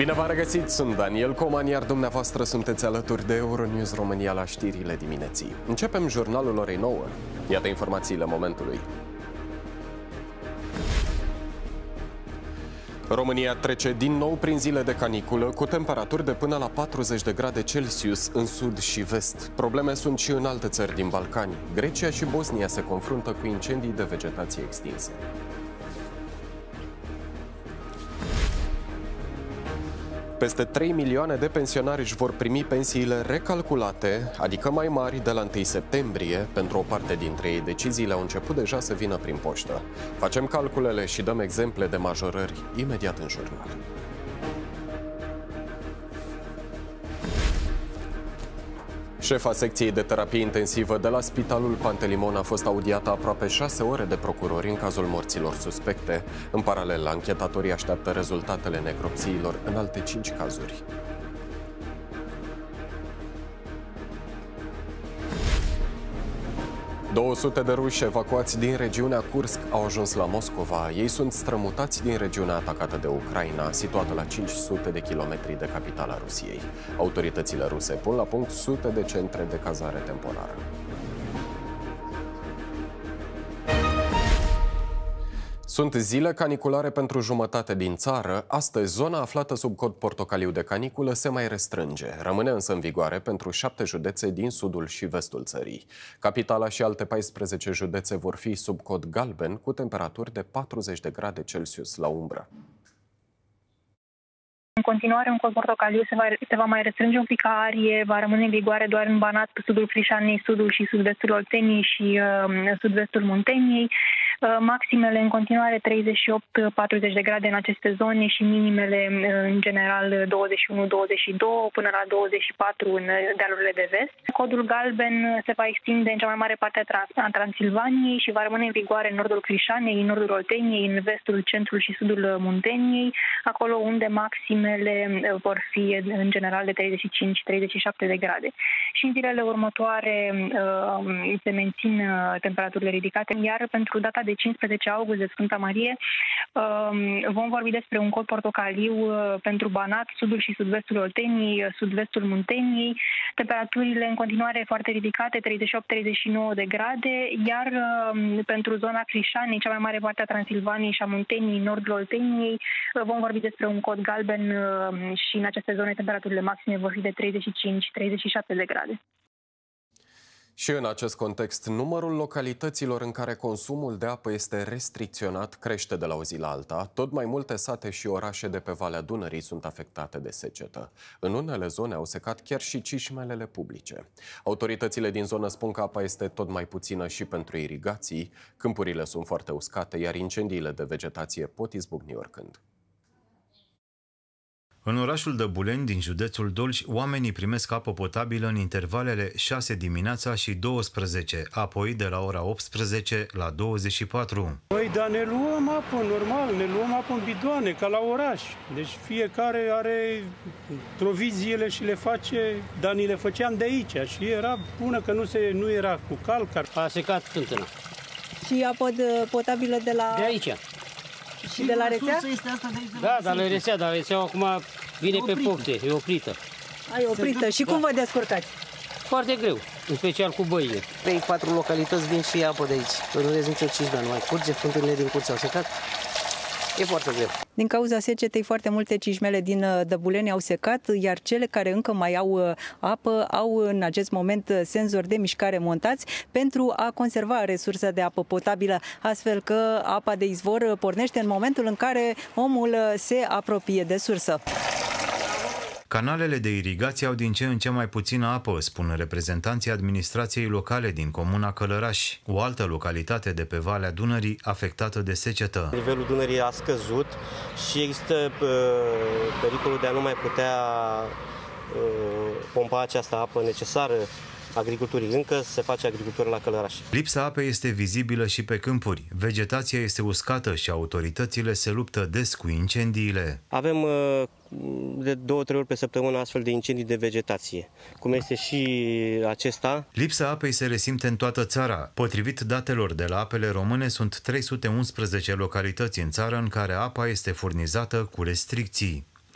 Bine v-am regăsit, sunt Daniel Coman, iar dumneavoastră sunteți alături de Euronews România la știrile dimineții. Începem jurnalul orei 9. Iată informațiile momentului. România trece din nou prin zile de caniculă cu temperaturi de până la 40 de grade Celsius în sud și vest. Probleme sunt și în alte țări din Balcani. Grecia și Bosnia se confruntă cu incendii de vegetație extinse. Peste 3 milioane de pensionari își vor primi pensiile recalculate, adică mai mari, de la 1 septembrie. Pentru o parte dintre ei, deciziile au început deja să vină prin poștă. Facem calculele și dăm exemple de majorări imediat în jurnal. Șefa secției de terapie intensivă de la Spitalul Pantelimon a fost audiată aproape 6 ore de procurori în cazul morților suspecte. În paralel, anchetatorii așteaptă rezultatele necropsiilor în alte 5 cazuri. ...200 de ruși evacuați din regiunea Kursk au ajuns la Moscova. Ei sunt strămutați din regiunea atacată de Ucraina, situată la 500 de kilometri de capitala Rusiei. Autoritățile ruse pun la punct sute de centre de cazare temporară. Sunt zile caniculare pentru jumătate din țară. Astăzi, zona aflată sub cod portocaliu de caniculă se mai restrânge. Rămâne însă în vigoare pentru 7 județe din sudul și vestul țării. Capitala și alte 14 județe vor fi sub cod galben, cu temperaturi de 40 de grade Celsius la umbră. În continuare, un cod portocaliu se va mai restrânge un pic ca arie, va rămâne în vigoare doar în Banat, sudul Crișanei, sudul și sud-vestul Olteniei și sud-vestul Munteniei. Maximele în continuare 38-40 de grade în aceste zone și minimele în general 21-22 până la 24 în dealurile de vest. Codul galben se va extinde în cea mai mare parte a Transilvaniei și va rămâne în vigoare în nordul Crișanei, în nordul Olteniei, în vestul, centrul și sudul Munteniei, acolo unde maximele vor fi în general de 35-37 de grade. Și în zilele următoare se mențin temperaturile ridicate, iar pentru data de 15 august de Sfânta Marie vom vorbi despre un cod portocaliu pentru Banat, sudul și sud-vestul Olteniei, sud-vestul Munteniei, temperaturile în continuare foarte ridicate, 38-39 de grade, iar pentru zona Crișanei, cea mai mare parte a Transilvaniei și a Munteniei, nordul Olteniei, vom vorbi despre un cod galben și în aceste zone temperaturile maxime vor fi de 35-37 de grade. Și în acest context, numărul localităților în care consumul de apă este restricționat crește de la o zi la alta. Tot mai multe sate și orașe de pe Valea Dunării sunt afectate de secetă. În unele zone au secat chiar și cișmelele publice. Autoritățile din zonă spun că apa este tot mai puțină și pentru irigații, câmpurile sunt foarte uscate, iar incendiile de vegetație pot izbucni oricând. În orașul Dăbuleni, din județul Dolj, oamenii primesc apă potabilă în intervalele 6 dimineața și 12, apoi de la ora 18 la 24. Păi, dar ne luăm apă, normal, ne luăm apă în bidoane, ca la oraș. Deci fiecare are proviziile și le face, dar ni le făceam de aici și era bună că nu era cu calcar. A secat Cântăna. Și apă potabilă de la... De aici. Și de la rețea? Da, dar la rețea, dar rețeaua acum vine pe pocte, e oprită. E oprită. Și cum vă descurcați? Foarte greu, în special cu băile. 3-4 localități vin și apă de aici. Nu vezi nicio cișmea, nu mai curge, fântânile din curți au secat. E foarte greu. Din cauza secetei, foarte multe cișmele din Dăbuleni au secat, iar cele care încă mai au apă au în acest moment senzori de mișcare montați pentru a conserva resursa de apă potabilă, astfel că apa de izvor pornește în momentul în care omul se apropie de sursă. Canalele de irigație au din ce în ce mai puțină apă, spun reprezentanții administrației locale din comuna Călăraș, o altă localitate de pe Valea Dunării afectată de secetă. Nivelul Dunării a scăzut și există pericolul de a nu mai putea pompa această apă necesară agriculturii. Încă se face agricultură la Călăraș. Lipsa apei este vizibilă și pe câmpuri. Vegetația este uscată și autoritățile se luptă des cu incendiile. Avem de 2-3 ori pe săptămână astfel de incendii de vegetație, cum este și acesta. Lipsa apei se resimte în toată țara. Potrivit datelor de la Apele Române, sunt 311 localități în țară în care apa este furnizată cu restricții.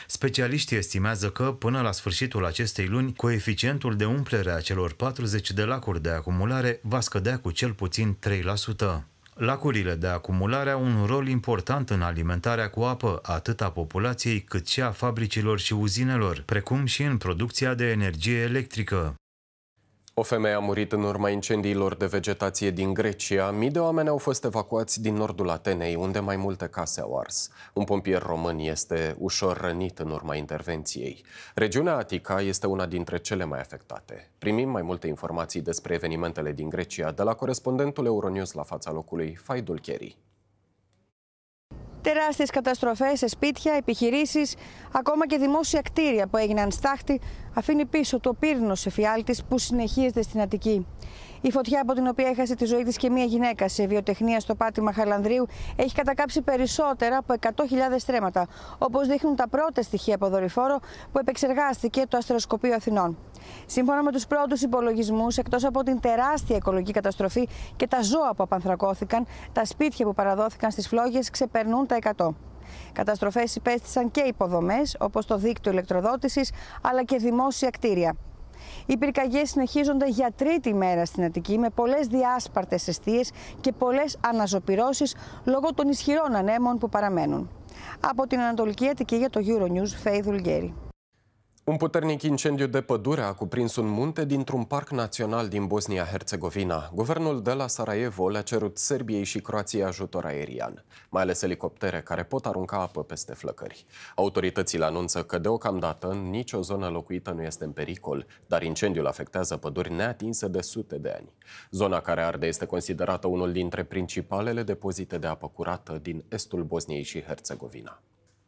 Specialiștii estimează că, până la sfârșitul acestei luni, coeficientul de umplere a celor 40 de lacuri de acumulare va scădea cu cel puțin 3%. Lacurile de acumulare au un rol important în alimentarea cu apă atât a populației cât și a fabricilor și uzinelor, precum și în producția de energie electrică. O femeie a murit în urma incendiilor de vegetație din Grecia. Mii de oameni au fost evacuați din nordul Atenei, unde mai multe case au ars. Un pompier român este ușor rănit în urma intervenției. Regiunea Atica este una dintre cele mai afectate. Primim mai multe informații despre evenimentele din Grecia de la corespondentul Euronews la fața locului, Faidul Cheri. Τεράστιες καταστροφές σε σπίτια, επιχειρήσεις, ακόμα και δημόσια κτίρια που έγιναν στάχτη, αφήνει πίσω το πύρινος εφιάλτης που συνεχίζεται στην Αττική. Η φωτιά από την οποία έχασε τη ζωή της και μία γυναίκα σε βιοτεχνία στο πάτημα Χαλανδρίου έχει κατακάψει περισσότερα από 100.000 στρέμματα, όπως δείχνουν τα πρώτα στοιχεία από δορυφόρο που επεξεργάστηκε το Αστεροσκοπείο Αθηνών. Σύμφωνα με τους πρώτους υπολογισμούς, εκτός από την τεράστια οικολογική καταστροφή και τα ζώα που απανθρακώθηκαν, τα σπίτια που παραδόθηκαν στις φλόγες ξεπερνούν τα 100. Καταστροφές υπέστησαν και υποδομές, όπως το δίκτυο ηλεκτροδότησης, αλλά και δημόσια κτίρια. Οι πυρκαγιές συνεχίζονται για τρίτη μέρα στην Αττική με πολλές διάσπαρτες εστίες και πολλές αναζωπυρώσεις λόγω των ισχυρών ανέμων που παραμένουν. Από την Ανατολική Αττική για το Euronews, Faidul Gheri. Un puternic incendiu de pădure a cuprins un munte dintr-un parc național din Bosnia-Herzegovina. Guvernul de la Sarajevo le-a cerut Serbiei și Croației ajutor aerian, mai ales elicoptere care pot arunca apă peste flăcări. Autoritățile anunță că deocamdată nicio zonă locuită nu este în pericol, dar incendiul afectează păduri neatinse de sute de ani. Zona care arde este considerată unul dintre principalele depozite de apă curată din estul Bosniei și Herzegovina.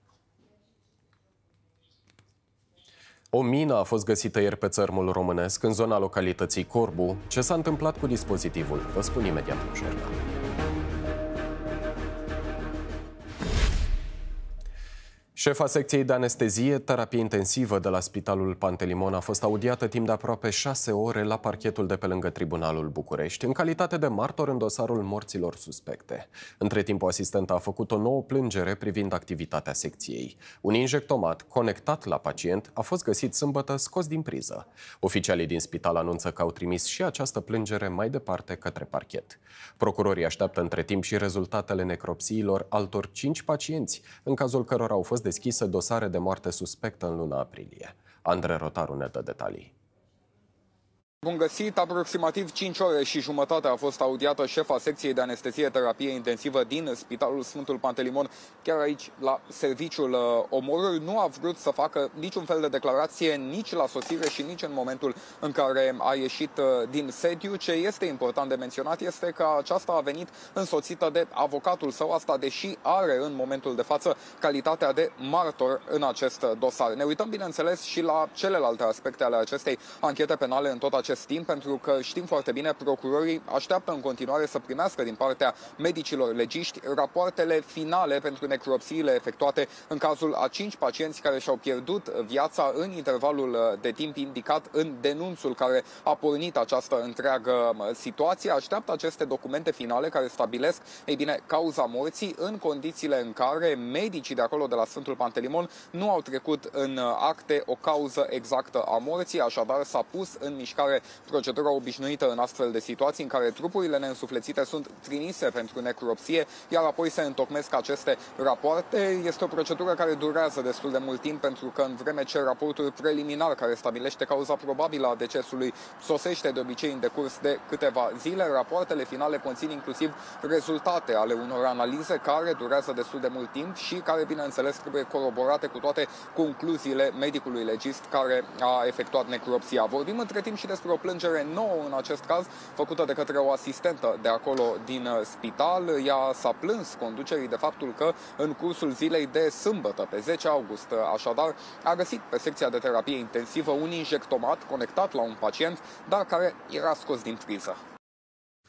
O mină a fost găsită ieri pe țărmul românesc, în zona localității Corbu. Ce s-a întâmplat cu dispozitivul? Vă spun imediat în jurnal. Șefa secției de anestezie, terapie intensivă de la Spitalul Pantelimon a fost audiată timp de aproape 6 ore la parchetul de pe lângă Tribunalul București, în calitate de martor în dosarul morților suspecte. Între timp, o asistentă a făcut o nouă plângere privind activitatea secției. Un injectomat conectat la pacient a fost găsit sâmbătă scos din priză. Oficialii din spital anunță că au trimis și această plângere mai departe către parchet. Procurorii așteaptă între timp și rezultatele necropsiilor altor 5 pacienți, în cazul cărora au fost deschise dosare de moarte suspectă în luna aprilie. Andrei Rotaru ne dă detalii. Bun găsit, aproximativ 5 ore și jumătate a fost audiată șefa secției de anestezie-terapie intensivă din Spitalul Sfântul Pantelimon, chiar aici la serviciul omorului. Nu a vrut să facă niciun fel de declarație nici la sosire și nici în momentul în care a ieșit din sediu. Ce este important de menționat este că aceasta a venit însoțită de avocatul său, asta deși are în momentul de față calitatea de martor în acest dosar. Ne uităm bineînțeles și la celelalte aspecte ale acestei anchete penale în tot acest timp, pentru că știm foarte bine, procurorii așteaptă în continuare să primească din partea medicilor legiști rapoartele finale pentru necropsiile efectuate în cazul a 5 pacienți care și-au pierdut viața în intervalul de timp indicat în denunțul care a pornit această întreagă situație. Așteaptă aceste documente finale care stabilesc, ei bine, cauza morții în condițiile în care medicii de acolo de la Sfântul Pantelimon nu au trecut în acte o cauză exactă a morții, așadar s-a pus în mișcare procedura obișnuită în astfel de situații în care trupurile neînsuflețite sunt trimise pentru necropsie, iar apoi se întocmesc aceste rapoarte. Este o procedură care durează destul de mult timp, pentru că în vreme ce raportul preliminar care stabilește cauza probabilă a decesului sosește de obicei în decurs de câteva zile, rapoartele finale conțin inclusiv rezultate ale unor analize care durează destul de mult timp și care, bineînțeles, trebuie coroborate cu toate concluziile medicului legist care a efectuat necropsia. Vorbim între timp și despre o plângere nouă în acest caz, făcută de către o asistentă de acolo din spital. Ea s-a plâns conducerii de faptul că în cursul zilei de sâmbătă, pe 10 august, așadar, a găsit pe secția de terapie intensivă un injectomat conectat la un pacient, dar care era scos din priză.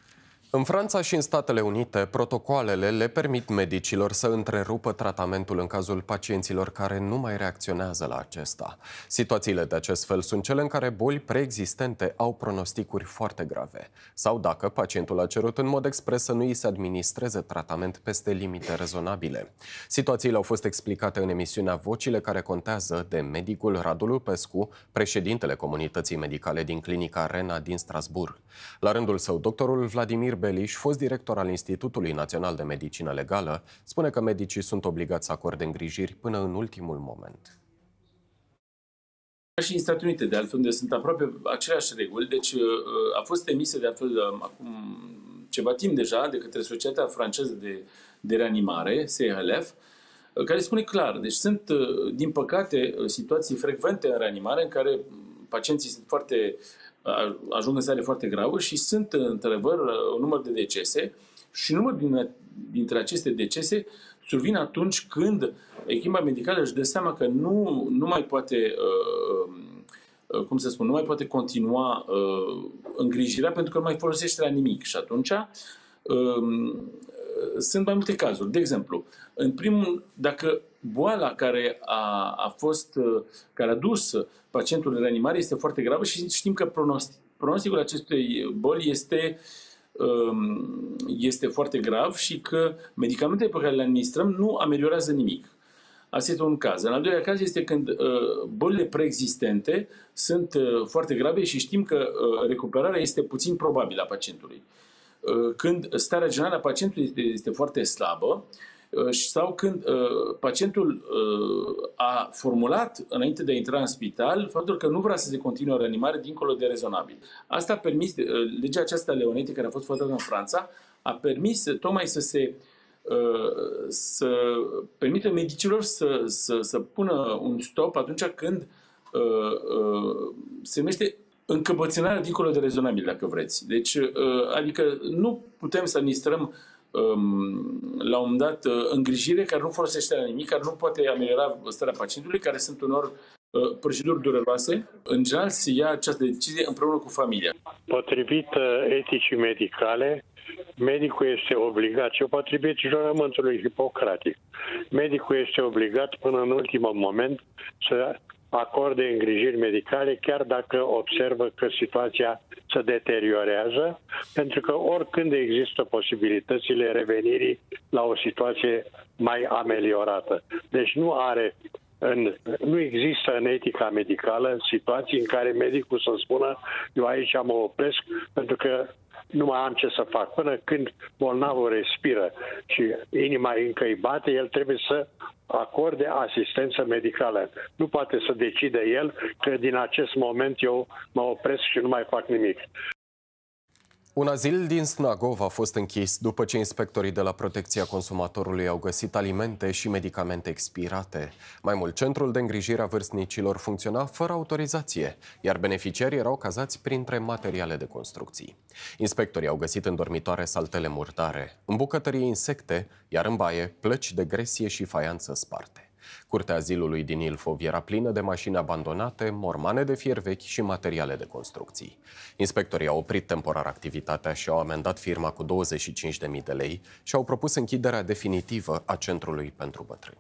În Franța și în Statele Unite, protocoalele le permit medicilor să întrerupă tratamentul în cazul pacienților care nu mai reacționează la acesta. Situațiile de acest fel sunt cele în care boli preexistente au pronosticuri foarte grave sau dacă pacientul a cerut în mod expres să nu îi se administreze tratament peste limite rezonabile. Situațiile au fost explicate în emisiunea Vocile care contează de medicul Radu Lupescu, președintele Comunității Medicale din Clinica Rena din Strasbourg. La rândul său, doctorul Vladimir Beliș, fost director al Institutului Național de Medicină Legală, spune că medicii sunt obligați să acorde îngrijiri până în ultimul moment. Și în Statele Unite, de altfel, unde sunt aproape aceleași reguli, deci a fost emisă de altfel acum ceva timp deja de către Societatea Franceză de Reanimare, CRLF, care spune clar, deci sunt, din păcate, situații frecvente în reanimare în care pacienții sunt ajung în stare foarte gravă și sunt, într-adevăr, un număr de decese și numărul dintre aceste decese survin atunci când echipa medicală își dă seama că nu mai poate, nu mai poate continua îngrijirea pentru că nu mai folosește la nimic. Și atunci sunt mai multe cazuri. De exemplu, în primul, dacă boala care a dus pacientul în reanimare este foarte gravă și știm că pronosticul acestei boli este foarte grav și că medicamentele pe care le administrăm nu ameliorează nimic. Asta este un caz. În al doilea caz este când bolile preexistente sunt foarte grave și știm că recuperarea este puțin probabilă a pacientului. Când starea generală a pacientului este foarte slabă sau când pacientul a formulat, înainte de a intra în spital, faptul că nu vrea să se continue o reanimare dincolo de rezonabil. Asta a permis, legea aceasta Leonetti, care a fost votată în Franța, a permis tocmai să permită medicilor să pună un stop atunci când se numește încăpățânarea dincolo de rezonabil, dacă vreți. Deci, adică nu putem să administrăm la un moment dat îngrijire care nu folosește la nimic, care nu poate ameliora starea pacientului, care sunt unor proceduri dureroase. În general, se ia această decizie împreună cu familia. Potrivit eticii medicale, medicul este obligat, și potrivit jurământului hipocratic, medicul este obligat până în ultimul moment să acorde îngrijiri medicale, chiar dacă observă că situația se deteriorează, pentru că oricând există posibilitățile revenirii la o situație mai ameliorată. Deci nu există în etica medicală situații în care medicul să spună eu aici mă opresc pentru că nu mai am ce să fac. Până când bolnavul respiră și inima încă îi bate, el trebuie să acorde asistență medicală. Nu poate să decide el că din acest moment eu mă opresc și nu mai fac nimic. Un azil din Snagov a fost închis după ce inspectorii de la Protecția Consumatorului au găsit alimente și medicamente expirate. Mai mult, centrul de îngrijire a vârstnicilor funcționa fără autorizație, iar beneficiarii erau cazați printre materiale de construcții. Inspectorii au găsit în dormitoare saltele murdare, în bucătărie insecte, iar în baie plăci de gresie și faianță sparte. Curtea azilului din Ilfov era plină de mașini abandonate, mormane de fier vechi și materiale de construcții. Inspectorii au oprit temporar activitatea și au amendat firma cu 25.000 de lei și au propus închiderea definitivă a centrului pentru bătrâni.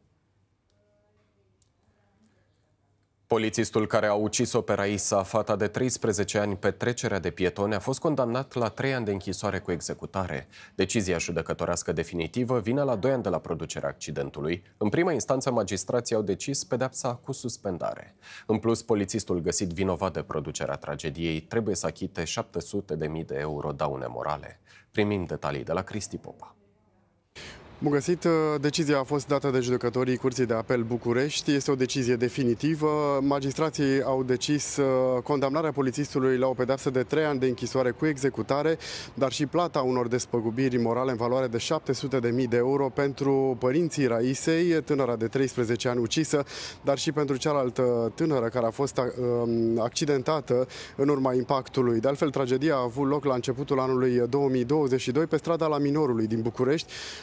Polițistul care a ucis-o pe Raisa, fata de 13 ani, pe trecerea de pietoni, a fost condamnat la 3 ani de închisoare cu executare. Decizia judecătorească definitivă vine la 2 ani de la producerea accidentului. În prima instanță, magistrații au decis pedeapsa cu suspendare. În plus, polițistul găsit vinovat de producerea tragediei trebuie să achite 700.000 de euro daune morale. Primim detalii de la Cristi Popa. Bun găsit, decizia a fost dată de judecătorii Curții de Apel București. Este o decizie definitivă. Magistrații au decis condamnarea polițistului la o pedeapsă de 3 ani de închisoare cu executare, dar și plata unor despăgubiri morale în valoare de 700.000 de euro pentru părinții Raisei, tânăra de 13 ani ucisă, dar și pentru cealaltă tânără care a fost accidentată în urma impactului. De altfel, tragedia a avut loc la începutul anului 2022 pe strada La Minorului din București, acolo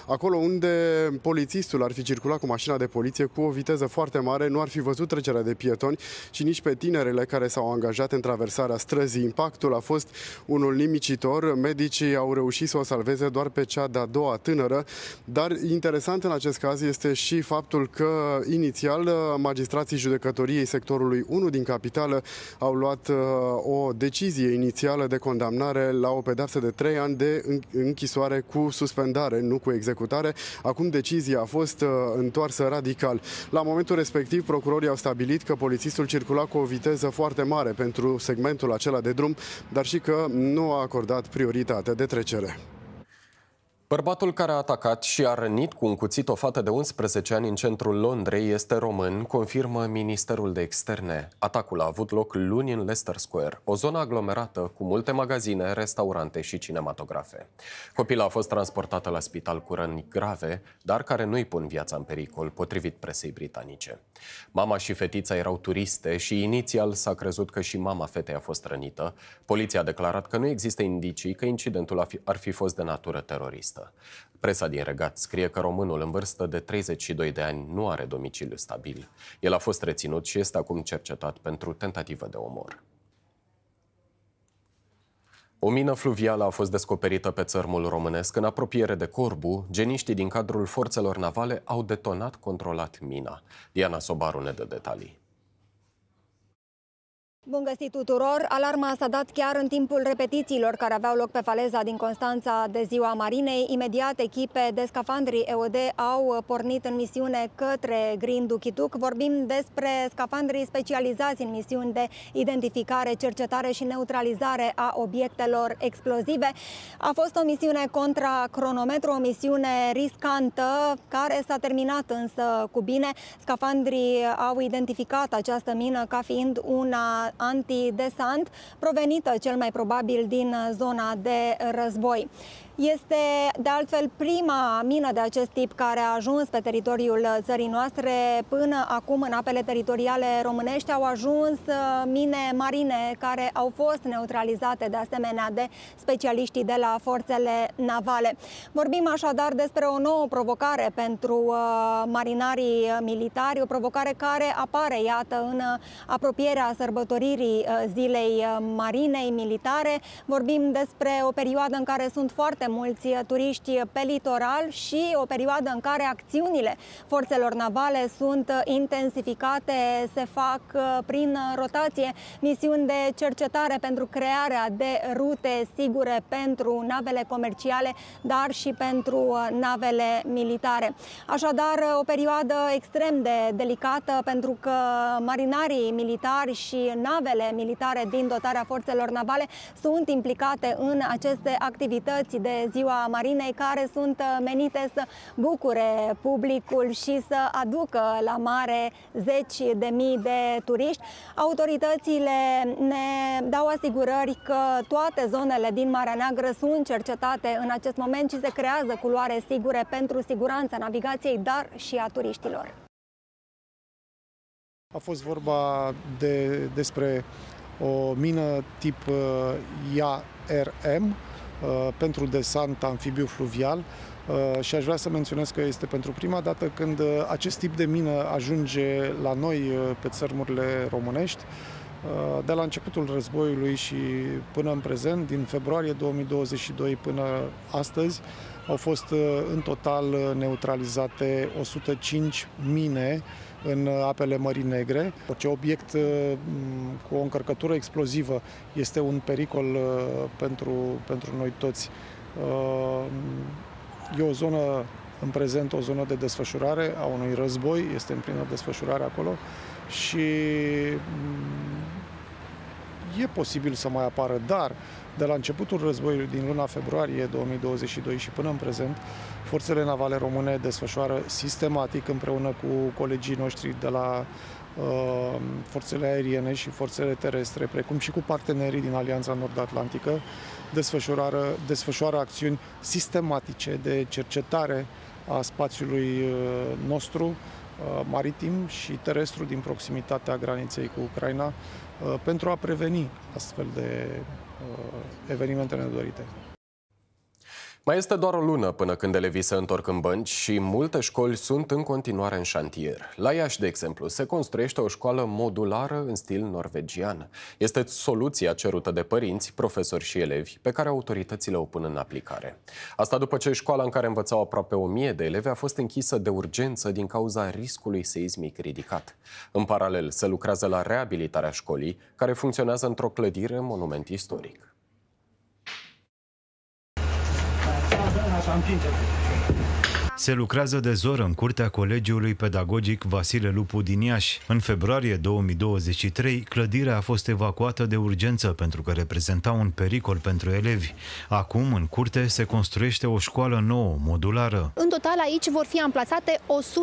unde polițistul ar fi circulat cu mașina de poliție cu o viteză foarte mare, nu ar fi văzut trecerea de pietoni și nici pe tinerele care s-au angajat în traversarea străzii. Impactul a fost unul nimicitor. Medicii au reușit să o salveze doar pe cea de-a doua tânără, dar interesant în acest caz este și faptul că inițial magistrații judecătoriei sectorului 1 din capitală au luat o decizie inițială de condamnare la o pedeapsă de 3 ani de închisoare cu suspendare, nu cu executare. Acum decizia a fost întoarsă radical. La momentul respectiv, procurorii au stabilit că polițistul circula cu o viteză foarte mare pentru segmentul acela de drum, dar și că nu a acordat prioritate de trecere. Bărbatul care a atacat și a rănit cu un cuțit o fată de 11 ani în centrul Londrei este român, confirmă Ministerul de Externe. Atacul a avut loc luni în Leicester Square, o zonă aglomerată cu multe magazine, restaurante și cinematografe. Copila a fost transportată la spital cu răni grave, dar care nu îi pun viața în pericol, potrivit presei britanice. Mama și fetița erau turiste și inițial s-a crezut că și mama fetei a fost rănită. Poliția a declarat că nu există indicii că incidentul ar fi fost de natură teroristă. Presa din Regat scrie că românul în vârstă de 32 de ani nu are domiciliu stabil. El a fost reținut și este acum cercetat pentru tentativă de omor. O mină fluvială a fost descoperită pe țărmul românesc. În apropiere de Corbu, geniștii din cadrul forțelor navale au detonat controlat mina. Diana Sobaru ne dă detalii. Bun găsit tuturor! Alarma s-a dat chiar în timpul repetițiilor care aveau loc pe faleza din Constanța de Ziua Marinei. Imediat echipe de scafandri EOD au pornit în misiune către Grindu Chituc. Vorbim despre scafandrii specializați în misiuni de identificare, cercetare și neutralizare a obiectelor explozive. A fost o misiune contra cronometru, o misiune riscantă care s-a terminat însă cu bine. Scafandrii au identificat această mină ca fiind una antidesant, provenită cel mai probabil din zona de război. Este, de altfel, prima mină de acest tip care a ajuns pe teritoriul țării noastre. Până acum, în apele teritoriale românești, au ajuns mine marine care au fost neutralizate, de asemenea, de specialiștii de la forțele navale. Vorbim așadar despre o nouă provocare pentru marinarii militari, o provocare care apare, iată, în apropierea sărbătoririi Zilei Marinei Militare. Vorbim despre o perioadă în care sunt foarte mulți turiști pe litoral și o perioadă în care acțiunile forțelor navale sunt intensificate, se fac prin rotație misiuni de cercetare pentru crearea de rute sigure pentru navele comerciale, dar și pentru navele militare. Așadar, o perioadă extrem de delicată pentru că marinarii militari și navele militare din dotarea forțelor navale sunt implicate în aceste activități de Ziua Marinei, care sunt menite să bucure publicul și să aducă la mare zeci de mii de turiști. Autoritățile ne dau asigurări că toate zonele din Marea Neagră sunt cercetate în acest moment și se creează culoare sigure pentru siguranța navigației, dar și a turiștilor. A fost vorba despre o mină tip IARM, pentru desant amfibiu fluvial și aș vrea să menționez că este pentru prima dată când acest tip de mină ajunge la noi pe țărmurile românești. De la începutul războiului și până în prezent, din februarie 2022 până astăzi, au fost în total neutralizate 105 mine în apele Mării Negre. Orice obiect cu o încărcătură explozivă este un pericol pentru noi toți. E o zonă, în prezent, o zonă de desfășurare a unui război, este în plină desfășurare acolo și e posibil să mai apară, dar de la începutul războiului din luna februarie 2022 și până în prezent, forțele navale române desfășoară sistematic împreună cu colegii noștri de la forțele aeriene și forțele terestre, precum și cu partenerii din Alianța Nord-Atlantică, desfășoară acțiuni sistematice de cercetare a spațiului nostru, maritim și terestru din proximitatea graniței cu Ucraina, pentru a preveni astfel de evenimente nedorite. Mai este doar o lună până când elevii se întorc în bănci și multe școli sunt în continuare în șantier. La Iași, de exemplu, se construiește o școală modulară în stil norvegian. Este soluția cerută de părinți, profesori și elevi, pe care autoritățile o pun în aplicare. Asta după ce școala în care învățau aproape 1000 de elevi a fost închisă de urgență din cauza riscului seismic ridicat. În paralel, se lucrează la reabilitarea școlii, care funcționează într-o clădire monument istoric. Se lucrează de zor în curtea Colegiului Pedagogic Vasile Lupu din Iași. În februarie 2023, clădirea a fost evacuată de urgență pentru că reprezenta un pericol pentru elevi. Acum, în curte, se construiește o școală nouă, modulară. În total, aici vor fi amplasate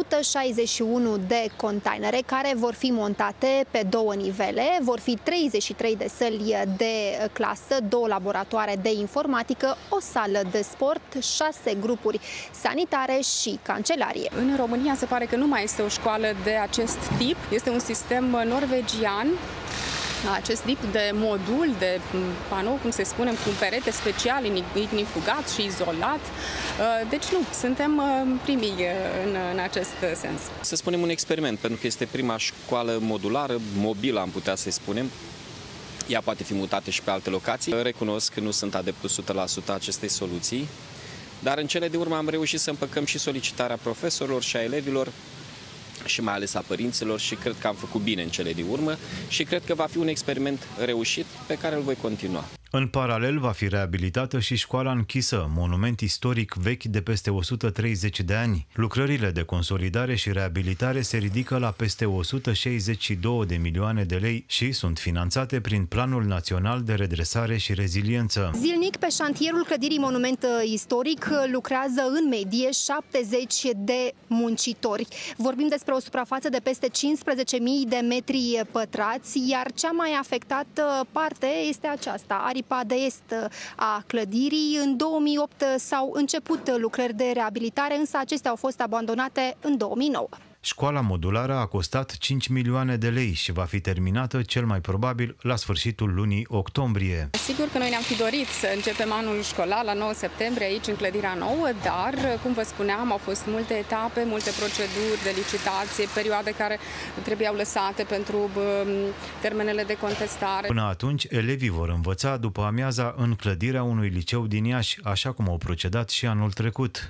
161 de containere care vor fi montate pe 2 nivele. Vor fi 33 de săli de clasă, 2 laboratoare de informatică, o sală de sport, 6 grupuri sanitare și cancelarie. În România se pare că nu mai este o școală de acest tip. Este un sistem norvegian, acest tip de modul, de panou, cum se spune, cu un perete special, ignifugat și izolat. Deci nu, suntem primii în acest sens. Să spunem un experiment, pentru că este prima școală modulară, mobilă am putea să spunem. Ea poate fi mutată și pe alte locații. Recunosc că nu sunt adeptul 100% acestei soluții. Dar în cele din urmă am reușit să împăcăm și solicitarea profesorilor și a elevilor și mai ales a părinților și cred că am făcut bine în cele din urmă și cred că va fi un experiment reușit pe care îl voi continua. În paralel va fi reabilitată și școala închisă, monument istoric vechi de peste 130 de ani. Lucrările de consolidare și reabilitare se ridică la peste 162 de milioane de lei și sunt finanțate prin Planul Național de Redresare și Reziliență. Zilnic pe șantierul clădirii monument istoric lucrează în medie 70 de muncitori. Vorbim despre o suprafață de peste 15.000 de metri pătrați, iar cea mai afectată parte este aceasta, aripa de est a clădirii. În 2008 s-au început lucrări de reabilitare, însă acestea au fost abandonate în 2009. Școala modulară a costat 5 milioane de lei și va fi terminată cel mai probabil la sfârșitul lunii octombrie. Sigur că noi ne-am fi dorit să începem anul școlar la 9 septembrie aici în clădirea nouă, dar, cum vă spuneam, au fost multe etape, multe proceduri de licitație, perioade care trebuiau lăsate pentru termenele de contestare. Până atunci, elevii vor învăța după amiaza în clădirea unui liceu din Iași, așa cum au procedat și anul trecut.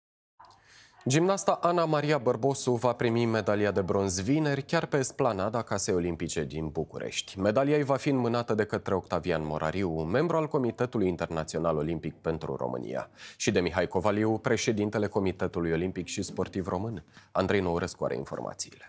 Gimnasta Ana Maria Bărbosu va primi medalia de bronz vineri, chiar pe esplanada Casei Olimpice din București. Medalia ei va fi înmânată de către Octavian Morariu, membru al Comitetului Internațional Olimpic pentru România, și de Mihai Covaliu, președintele Comitetului Olimpic și Sportiv Român. Andrei Nourescu are informațiile.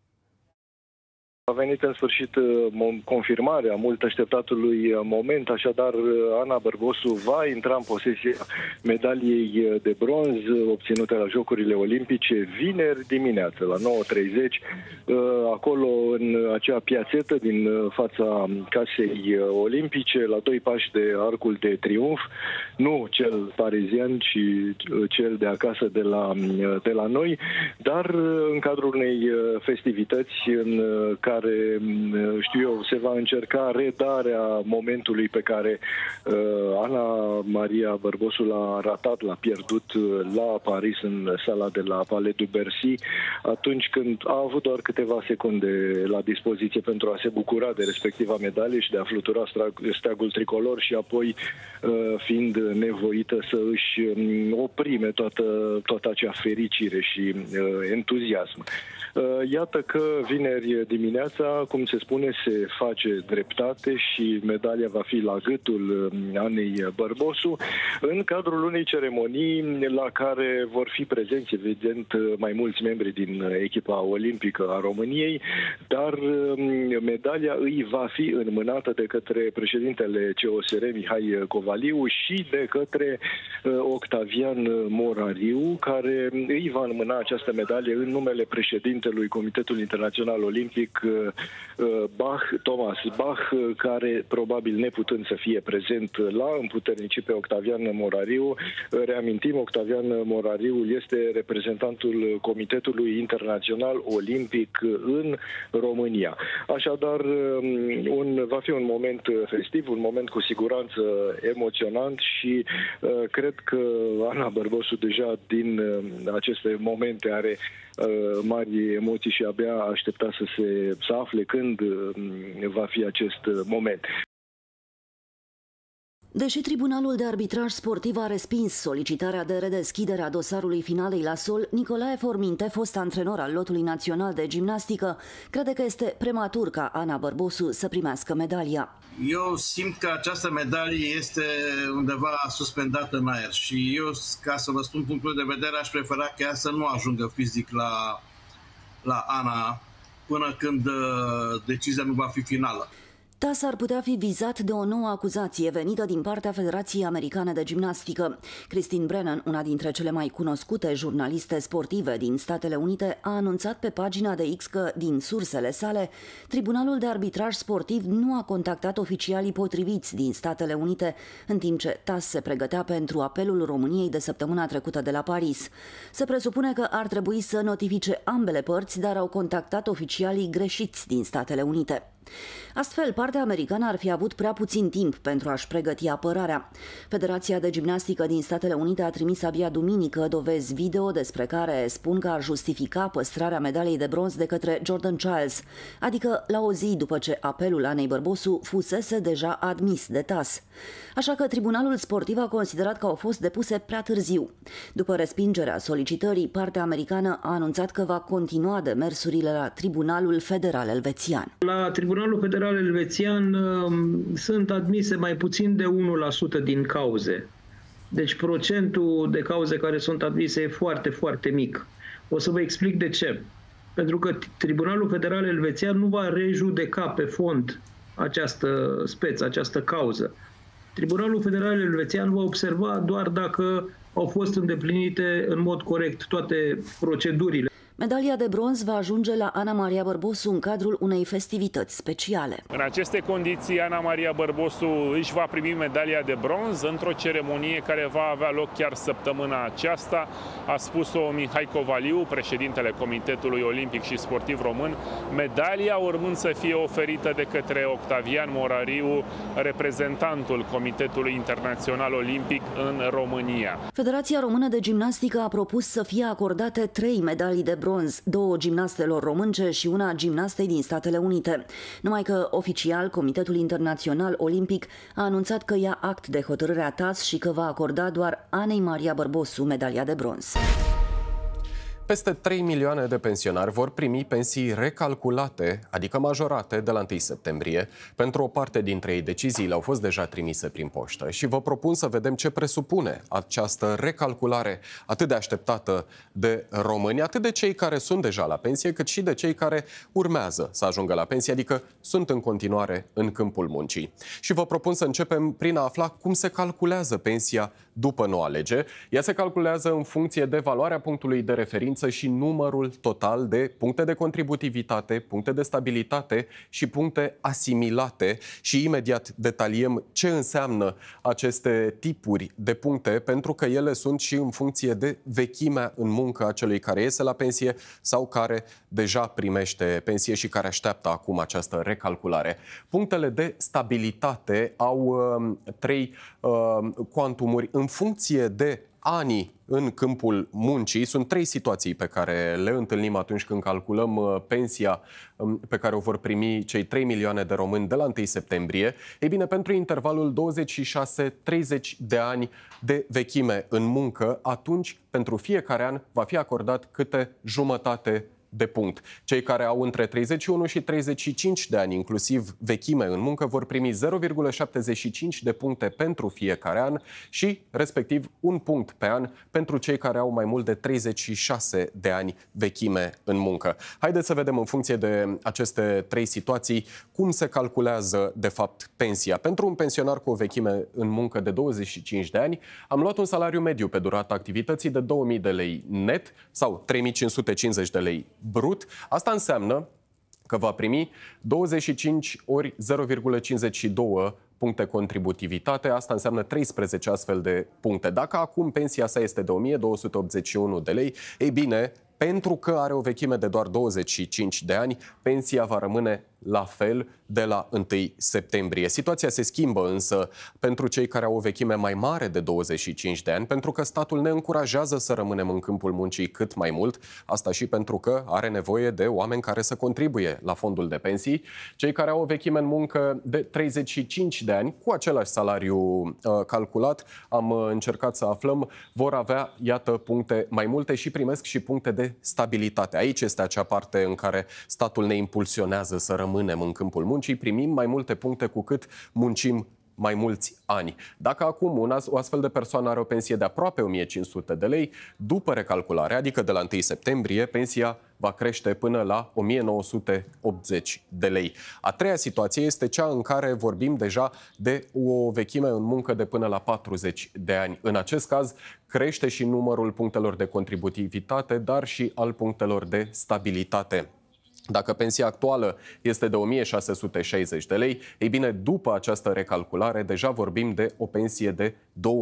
A venit în sfârșit confirmarea mult așteptatului moment, așadar Ana Bărbosu va intra în posesia medaliei de bronz obținute la Jocurile Olimpice vineri dimineață la 9:30, acolo în acea piațetă din fața Casei Olimpice, la 2 pași de Arcul de Triunf, nu cel parizian, ci cel de acasă de la noi, dar în cadrul unei festivități în care, știu eu, se va încerca redarea momentului pe care Ana Maria Bărbosu l-a ratat, l-a pierdut la Paris, în sala de la Palais du Bercy, atunci când a avut doar câteva secunde la dispoziție pentru a se bucura de respectiva medalie și de a flutura steagul tricolor și apoi fiind nevoită să își oprime toată acea fericire și entuziasm. Iată că vineri dimineața, cum se spune, se face dreptate și medalia va fi la gâtul Anei Bărbosu în cadrul unei ceremonii la care vor fi prezenți, evident, mai mulți membri din echipa olimpică a României, dar medalia îi va fi înmânată de către președintele COSR, Mihai Covaliu, și de către Octavian Morariu, care îi va înmâna această medalie în numele președintelui președintelui Comitetului Internațional Olimpic, Thomas Bach, care probabil neputând să fie prezent l-a împuternicit pe Octavian Morariu. Reamintim, Octavian Morariu este reprezentantul Comitetului Internațional Olimpic în România. Așadar, va fi un moment festiv, un moment cu siguranță emoționant și cred că Ana Bărbosu deja din aceste momente are mari emoții și abia aștepta să afle când va fi acest moment. Deși Tribunalul de Arbitraj Sportiv a respins solicitarea de redeschidere a dosarului finalei la sol, Nicolae Forminte, fost antrenor al lotului național de gimnastică, crede că este prematur ca Ana Bărbosu să primească medalia. Eu simt că această medalie este undeva suspendată în aer și eu, ca să vă spun punctul de vedere, aș prefera ca ea să nu ajungă fizic la Ana până când decizia nu va fi finală. TAS ar putea fi vizat de o nouă acuzație venită din partea Federației Americane de Gimnastică. Christine Brennan, una dintre cele mai cunoscute jurnaliste sportive din Statele Unite, a anunțat pe pagina de X că, din sursele sale, Tribunalul de Arbitraj Sportiv nu a contactat oficialii potriviți din Statele Unite, în timp ce TAS se pregătea pentru apelul României de săptămâna trecută de la Paris. Se presupune că ar trebui să notifice ambele părți, dar au contactat oficialii greșiți din Statele Unite. Astfel, partea americană ar fi avut prea puțin timp pentru a-și pregăti apărarea. Federația de Gimnastică din Statele Unite a trimis abia duminică dovezi video despre care spun că ar justifica păstrarea medaliei de bronz de către Jordan Chiles, adică la o zi după ce apelul Anei Bărbosu fusese deja admis de TAS. Așa că Tribunalul Sportiv a considerat că au fost depuse prea târziu. După respingerea solicitării, partea americană a anunțat că va continua demersurile la Tribunalul Federal Elvețian. La Tribunalul Federal Elvețian sunt admise mai puțin de 1% din cauze. Deci procentul de cauze care sunt admise e foarte, foarte mic. O să vă explic de ce. Pentru că Tribunalul Federal Elvețian nu va rejudeca pe fond această speță, această cauză. Tribunalul Federal Elvețian va observa doar dacă au fost îndeplinite în mod corect toate procedurile. Medalia de bronz va ajunge la Ana Maria Bărbosu în cadrul unei festivități speciale. În aceste condiții, Ana Maria Bărbosu își va primi medalia de bronz într-o ceremonie care va avea loc chiar săptămâna aceasta, a spus-o Mihai Covaliu, președintele Comitetului Olimpic și Sportiv Român, medalia urmând să fie oferită de către Octavian Morariu, reprezentantul Comitetului Internațional Olimpic în România. Federația Română de Gimnastică a propus să fie acordate 3 medalii de bronz, 2 gimnastelor românce și una gimnastei din Statele Unite. Numai că, oficial, Comitetul Internațional Olimpic a anunțat că ia act de hotărârea TAS și că va acorda doar Anei Maria Bărbosu medalia de bronz. Peste 3 milioane de pensionari vor primi pensii recalculate, adică majorate, de la 1 septembrie. Pentru o parte dintre ei, deciziile au fost deja trimise prin poștă și vă propun să vedem ce presupune această recalculare atât de așteptată de români, atât de cei care sunt deja la pensie, cât și de cei care urmează să ajungă la pensie, adică sunt în continuare în câmpul muncii. Și vă propun să începem prin a afla cum se calculează pensia după noua lege. Ea se calculează în funcție de valoarea punctului de referință și numărul total de puncte de contributivitate, puncte de stabilitate și puncte asimilate și imediat detaliem ce înseamnă aceste tipuri de puncte, pentru că ele sunt și în funcție de vechimea în muncă a celui care iese la pensie sau care deja primește pensie și care așteaptă acum această recalculare. Punctele de stabilitate au 3 cuantumuri în funcție de anii în câmpul muncii. Sunt 3 situații pe care le întâlnim atunci când calculăm pensia pe care o vor primi cei 3 milioane de români de la 1 septembrie. Ei bine, pentru intervalul 26-30 de ani de vechime în muncă, atunci pentru fiecare an va fi acordat câte jumătate de punct. Cei care au între 31 și 35 de ani, inclusiv vechime în muncă, vor primi 0,75 de puncte pentru fiecare an și, respectiv, 1 punct pe an pentru cei care au mai mult de 36 de ani vechime în muncă. Haideți să vedem în funcție de aceste 3 situații cum se calculează, de fapt, pensia. Pentru un pensionar cu o vechime în muncă de 25 de ani, am luat un salariu mediu pe durata activității de 2000 de lei net sau 3550 de lei brut. Asta înseamnă că va primi 25 ori 0,52 puncte contributivitate, asta înseamnă 13 astfel de puncte. Dacă acum pensia sa este de 1281 de lei, ei bine, pentru că are o vechime de doar 25 de ani, pensia va rămâne la fel de la 1 septembrie. Situația se schimbă însă pentru cei care au o vechime mai mare de 25 de ani, pentru că statul ne încurajează să rămânem în câmpul muncii cât mai mult, asta și pentru că are nevoie de oameni care să contribuie la fondul de pensii. Cei care au o vechime în muncă de 35 de ani, cu același salariu calculat, am încercat să aflăm, vor avea, iată, puncte mai multe și primesc și puncte de stabilitate. Aici este acea parte în care statul ne impulsionează să rămânem în câmpul muncii, primim mai multe puncte cu cât muncim mai mulți ani. Dacă acum o astfel de persoană are o pensie de aproape 1500 de lei, după recalculare, adică de la 1 septembrie, pensia va crește până la 1980 de lei. A treia situație este cea în care vorbim deja de o vechime în muncă de până la 40 de ani. În acest caz, crește și numărul punctelor de contributivitate, dar și al punctelor de stabilitate. Dacă pensia actuală este de 1660 de lei, ei bine, după această recalculare, deja vorbim de o pensie de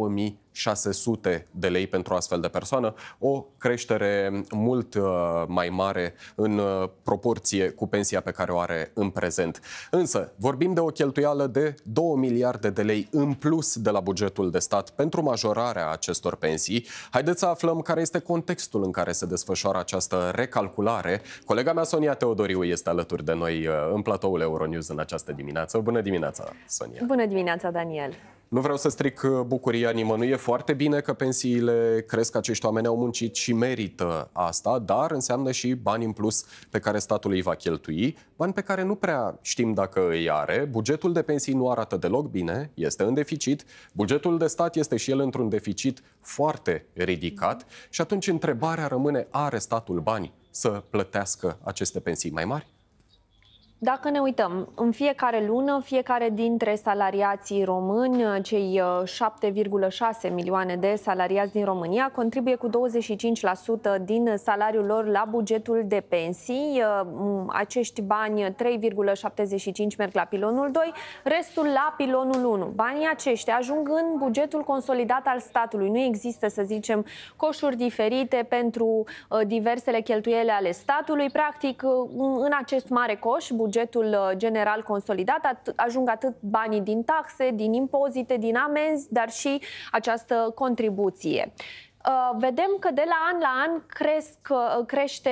2600 de lei pentru o astfel de persoană, o creștere mult mai mare în proporție cu pensia pe care o are în prezent. Însă, vorbim de o cheltuială de 2 miliarde de lei în plus de la bugetul de stat pentru majorarea acestor pensii. Haideți să aflăm care este contextul în care se desfășoară această recalculare. Colega mea, Sonia Teodoriu, este alături de noi în platoul Euronews în această dimineață. Bună dimineața, Sonia! Bună dimineața, Daniel! Nu vreau să stric bucuria nimănui, e foarte bine că pensiile cresc, acești oameni au muncit și merită asta, dar înseamnă și bani în plus pe care statul îi va cheltui, bani pe care nu prea știm dacă îi are. Bugetul de pensii nu arată deloc bine, este în deficit, bugetul de stat este și el într-un deficit foarte ridicat și atunci întrebarea rămâne, are statul bani să plătească aceste pensii mai mari? Dacă ne uităm, în fiecare lună, fiecare dintre salariații români, cei 7,6 milioane de salariați din România, contribuie cu 25% din salariul lor la bugetul de pensii. Acești bani, 3,75 merg la pilonul 2, restul la pilonul 1. Banii aceștia ajung în bugetul consolidat al statului. Nu există, să zicem, coșuri diferite pentru diversele cheltuiele ale statului. Practic, în acest mare coș, bugetul general consolidat, ajung atât banii din taxe, din impozite, din amenzi, dar și această contribuție. Vedem că de la an crește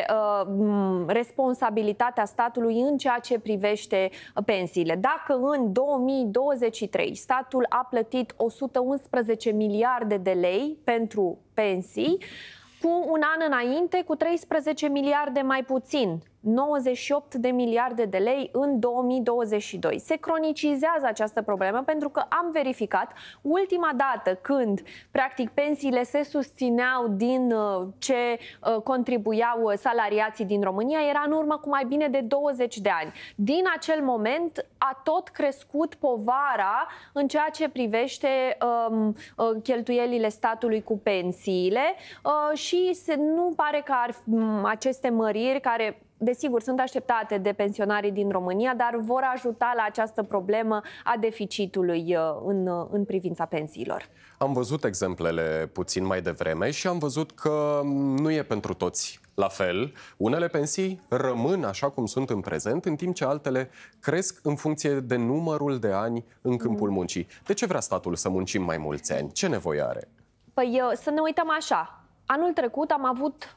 responsabilitatea statului în ceea ce privește pensiile. Dacă în 2023 statul a plătit 111 miliarde de lei pentru pensii, cu un an înainte, cu 13 miliarde mai puțin, 98 de miliarde de lei în 2022. Se cronicizează această problemă pentru că am verificat ultima dată când, practic, pensiile se susțineau din ce contribuiau salariații din România, era în urmă cu mai bine de 20 de ani. Din acel moment a tot crescut povara în ceea ce privește cheltuielile statului cu pensiile și nu pare că aceste măriri care, desigur, sunt așteptate de pensionarii din România, dar vor ajuta la această problemă a deficitului în privința pensiilor. Am văzut exemplele puțin mai devreme și am văzut că nu e pentru toți la fel. Unele pensii rămân așa cum sunt în prezent, în timp ce altele cresc în funcție de numărul de ani în câmpul muncii. De ce vrea statul să muncim mai mulți ani? Ce nevoie are? Păi să ne uităm așa. Anul trecut am avut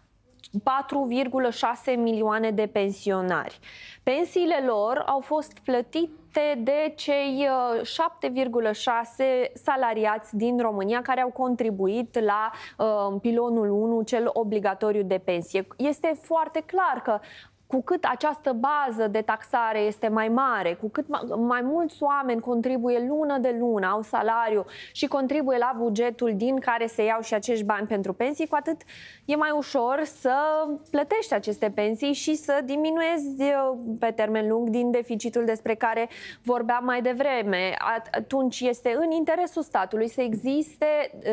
4,6 milioane de pensionari. Pensiile lor au fost plătite de cei 7,6 salariați din România care au contribuit la pilonul 1, cel obligatoriu de pensie. Este foarte clar că cu cât această bază de taxare este mai mare, cu cât mai mulți oameni contribuie lună de lună, au salariu și contribuie la bugetul din care se iau și acești bani pentru pensii, cu atât e mai ușor să plătești aceste pensii și să diminuezi pe termen lung din deficitul despre care vorbeam mai devreme. Atunci este în interesul statului să existe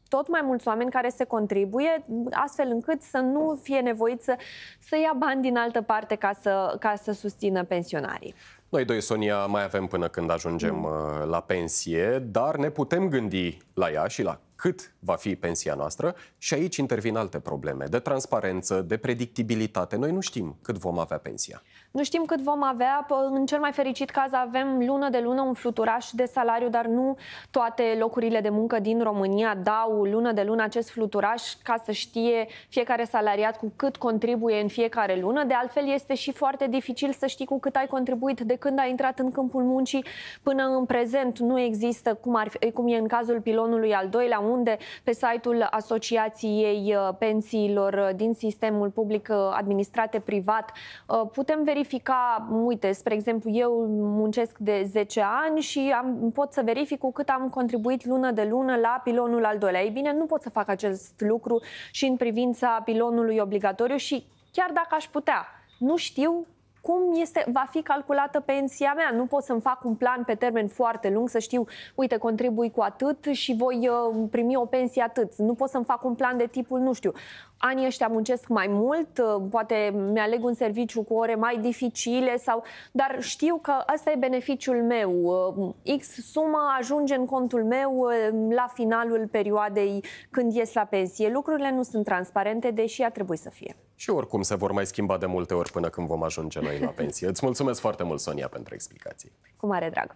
tot mai mulți oameni care se contribuie, astfel încât să nu fie nevoit să ia bani din altă parte ca să susțină pensionarii. Noi doi, Sonia, mai avem până când ajungem la pensie, dar ne putem gândi la ea și la cât va fi pensia noastră și aici intervin alte probleme de transparență, de predictibilitate. Noi nu știm cât vom avea pensia. Nu știm cât vom avea, în cel mai fericit caz avem lună de lună un fluturaș de salariu, dar nu toate locurile de muncă din România dau lună de lună acest fluturaș ca să știe fiecare salariat cu cât contribuie în fiecare lună. De altfel este și foarte dificil să știi cu cât ai contribuit de când ai intrat în câmpul muncii până în prezent. Nu există, cum e în cazul pilonului al doilea, unde pe site-ul Asociației Pensiilor din sistemul public administrate privat putem verifica, uite, spre exemplu, eu muncesc de 10 ani și pot să verific cu cât am contribuit lună de lună la pilonul al doilea. Ei bine, nu pot să fac acest lucru și în privința pilonului obligatoriu și chiar dacă aș putea, nu știu cum va fi calculată pensia mea. Nu pot să-mi fac un plan pe termen foarte lung, să știu, uite, contribui cu atât și voi primi o pensie atât. Nu pot să-mi fac un plan de tipul, nu știu, anii ăștia muncesc mai mult, poate mi-aleg un serviciu cu ore mai dificile, dar știu că ăsta e beneficiul meu. X sumă ajunge în contul meu la finalul perioadei când ies la pensie. Lucrurile nu sunt transparente, deși ar trebui să fie. Și oricum se vor mai schimba de multe ori până când vom ajunge noi la pensie. Îți mulțumesc foarte mult, Sonia, pentru explicații. Cu mare drag.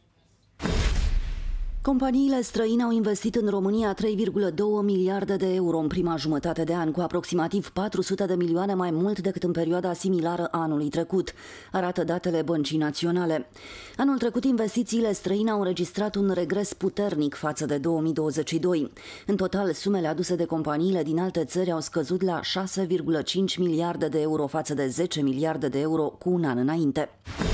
Companiile străine au investit în România 3,2 miliarde de euro în prima jumătate de an, cu aproximativ 400 de milioane mai mult decât în perioada similară anului trecut, arată datele Băncii Naționale. Anul trecut, investițiile străine au înregistrat un regres puternic față de 2022. În total, sumele aduse de companiile din alte țări au scăzut la 6,5 miliarde de euro față de 10 miliarde de euro cu un an înainte.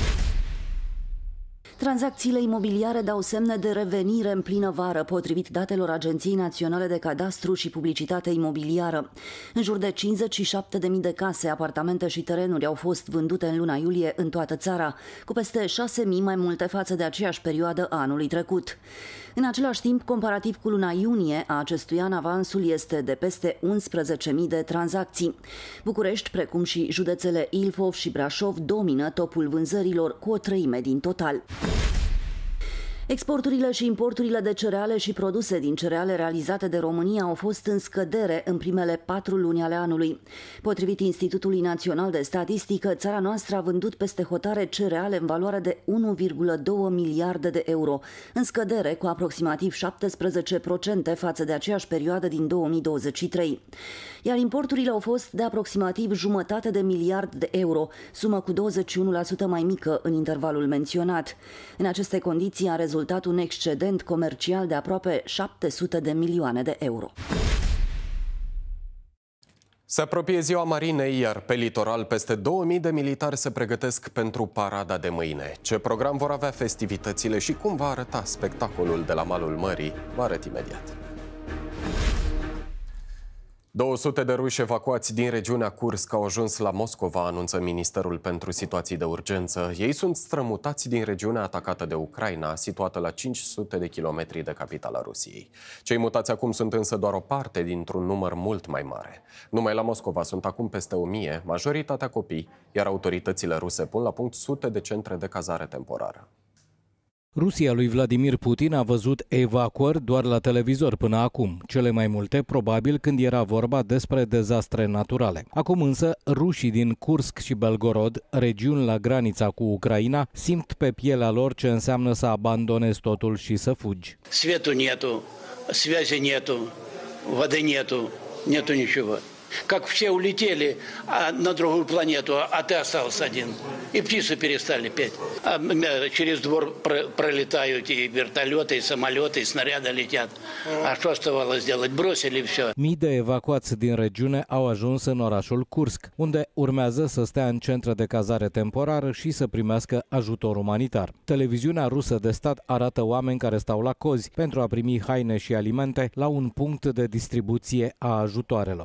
Tranzacțiile imobiliare dau semne de revenire în plină vară, potrivit datelor Agenției Naționale de Cadastru și Publicitate Imobiliară. În jur de 57.000 de case, apartamente și terenuri au fost vândute în luna iulie în toată țara, cu peste 6.000 mai multe față de aceeași perioadă a anului trecut. În același timp, comparativ cu luna iunie a acestui an, avansul este de peste 11.000 de tranzacții. București, precum și județele Ilfov și Brașov, domină topul vânzărilor cu o treime din total. Exporturile și importurile de cereale și produse din cereale realizate de România au fost în scădere în primele 4 luni ale anului. Potrivit Institutului Național de Statistică, țara noastră a vândut peste hotare cereale în valoare de 1,2 miliarde de euro, în scădere cu aproximativ 17% față de aceeași perioadă din 2023. Iar importurile au fost de aproximativ 1,5 miliard de euro, sumă cu 21% mai mică în intervalul menționat. În aceste condiții a rezultat un excedent comercial de aproape 700 de milioane de euro. Se apropie Ziua Marinei, iar pe litoral peste 2000 de militari se pregătesc pentru parada de mâine. Ce program vor avea festivitățile și cum va arăta spectacolul de la malul mării, vă arăt imediat. 200 de ruși evacuați din regiunea Kursk au ajuns la Moscova, anunță Ministerul pentru Situații de Urgență. Ei sunt strămutați din regiunea atacată de Ucraina, situată la 500 de kilometri de capitala Rusiei. Cei mutați acum sunt însă doar o parte dintr-un număr mult mai mare. Numai la Moscova sunt acum peste 1000, majoritatea copii, iar autoritățile ruse pun la punct sute de centre de cazare temporară. Rusia lui Vladimir Putin a văzut evacuări doar la televizor până acum, cele mai multe probabil când era vorba despre dezastre naturale. Acum însă, rușii din Kursk și Belgorod, regiuni la granița cu Ucraina, simt pe pielea lor ce înseamnă să abandonezi totul și să fugi. Svetul netu, связи нету, воды нету, нету ничего. Как все улетели на другую планету, а ты остался один. И птицы перестали петь. А через двор пролетают и вертолеты, и самолеты, и снаряды летят. А что оставалось делать? Бросили все. Mii de evacuați din regiune au ajuns în orașul Kursk, unde urmează să stea în centre de cazare temporară și să primească ajutor umanitar. Televiziunea rusă de stat arată oameni care stau la cozi pentru a primi haine și alimente la un punct de distribuție a ajutoarelor.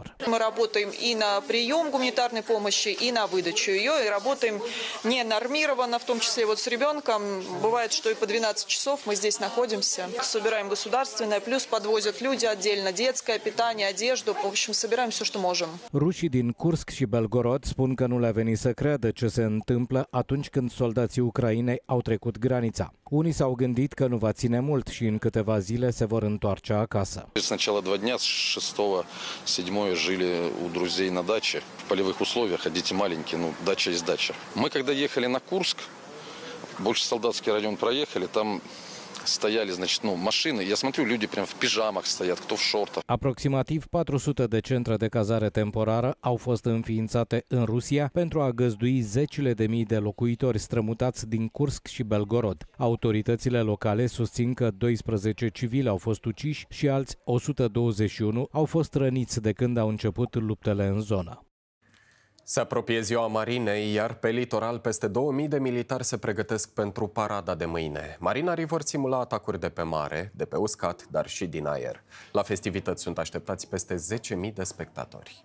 работаем и на прием гуманитарной помощи, и на выдачу ее, и работаем не нормированно, в том числе вот с ребенком. Бывает, что и по 12 часов мы здесь находимся. Собираем государственное, плюс подвозят люди отдельно, детское питание, одежду. В общем, собираем все, что можем. Rușii din Kursk și Belgorod spun că nu le-a venit să creadă ce se întâmplă atunci când soldații Ucrainei au trecut granița. Unii s-au gândit că nu va ține mult și în câteva zile se vor întoarce acasă. Сначала 2 дня, с 6-7 жили у друзей на даче в полевых условиях, а дети маленькие, ну, дача есть дача. Мы когда ехали на Курск, больше солдатский район проехали, там стояли, значит, машины. Я смотрю, люди прям в пижамах стоят, кто в шортах. Aproximativ 400 de centre de cazare temporară au fost înființate în Rusia pentru a găzdui zecile de mii de locuitori strămutați din Kursk și Belgorod. Autoritățile locale susțin că 12 civili au fost uciși și alți 121 au fost răniți de când au început luptele în zonă. Se apropie ziua Marinei, iar pe litoral peste 2000 de militari se pregătesc pentru parada de mâine. Marinarii vor simula atacuri de pe mare, de pe uscat, dar și din aer. La festivități sunt așteptați peste 10.000 de spectatori.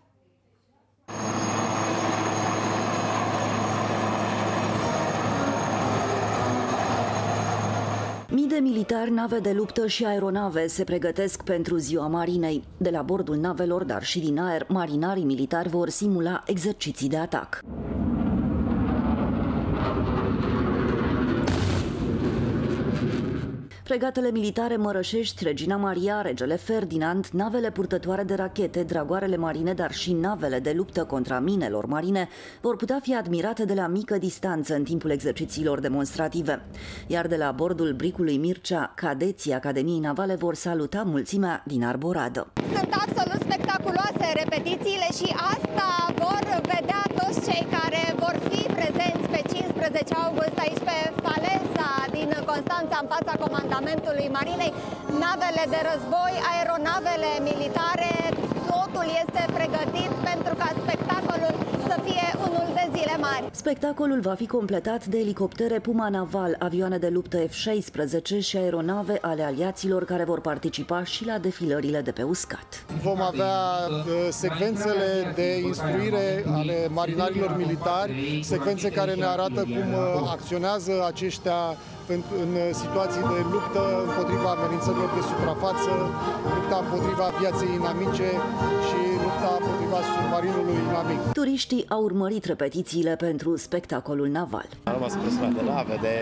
Mii de militari, nave de luptă și aeronave se pregătesc pentru ziua Marinei. De la bordul navelor, dar și din aer, marinarii militari vor simula exerciții de atac. Fregatele militare Mărășești, Regina Maria, Regele Ferdinand, navele purtătoare de rachete, dragoarele marine, dar și navele de luptă contra minelor marine vor putea fi admirate de la mică distanță în timpul exercițiilor demonstrative. Iar de la bordul bricului Mircea, cadeții Academiei Navale vor saluta mulțimea din arboradă. Sunt absolut spectaculoase repetițiile și asta vor vedea toți cei care vor fi prezenți pe 15 august aici pe faleza din Constanța, în fața comandamentului Marinei. Navele de război, aeronavele militare, totul este pregătit pentru ca spectacolul să fie unul de zile mari. Spectacolul va fi completat de elicoptere Puma Naval, avioane de luptă F-16 și aeronave ale aliaților care vor participa și la defilările de pe uscat. Vom avea secvențele de instruire ale marinarilor militari, secvențe care ne arată cum acționează aceștia în situații de luptă împotriva amenințărilor de suprafață, lupta împotriva viaței inamice și lupta împotriva submarinului inamic. Turiștii au urmărit repetițiile pentru spectacolul naval. Am rămas impresionat de nave, de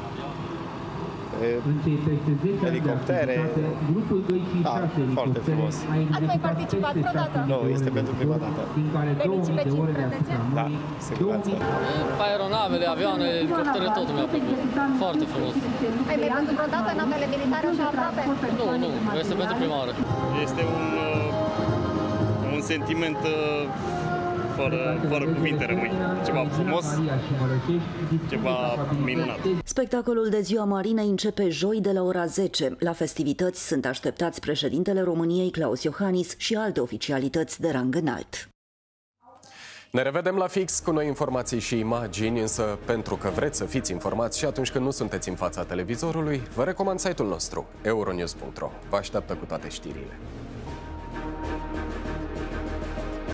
elicoptere. Da, foarte frumos. Ați mai participat vreodată? Nu, este pentru prima dată. Veniți pe 15? Da, siguranță. Aeronavele, avioane, elicoptere, totul mi-a plăcut. Foarte frumos. Ai mai văzut vreodată navele militare așa aproape? Nu, este pentru prima oară. Este un sentiment fără cuvinte rămâi. Ceva frumos, ceva minunat. Spectacolul de ziua Marinei începe joi de la ora 10. La festivități sunt așteptați președintele României, Claus Iohannis, și alte oficialități de rang înalt. Ne revedem la fix cu noi informații și imagini, însă pentru că vreți să fiți informați și atunci când nu sunteți în fața televizorului, vă recomand site-ul nostru, euronews.ro. Vă așteaptă cu toate știrile.